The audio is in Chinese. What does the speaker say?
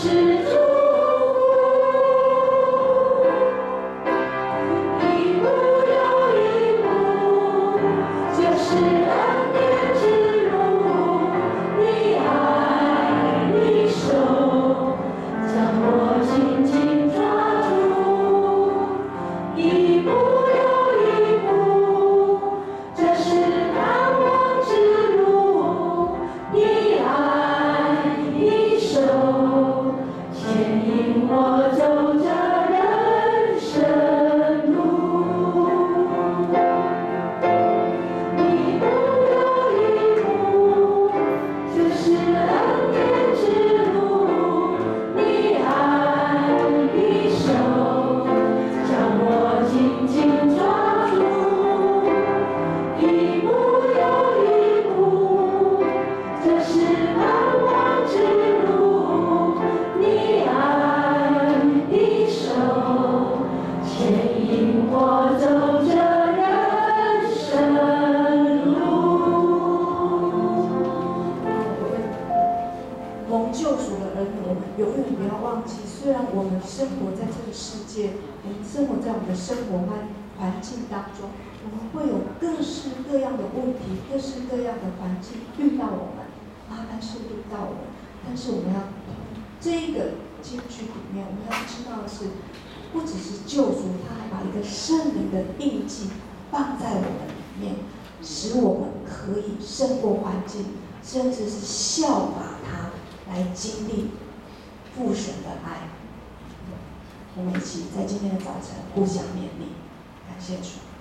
但是我们要这一个经句里面，我们要知道的是，不只是救赎，他还把一个圣灵的印记放在我们里面，使我们可以胜过环境，甚至是效法他来经历父神的爱。我们一起在今天的早晨互相勉励，感谢主。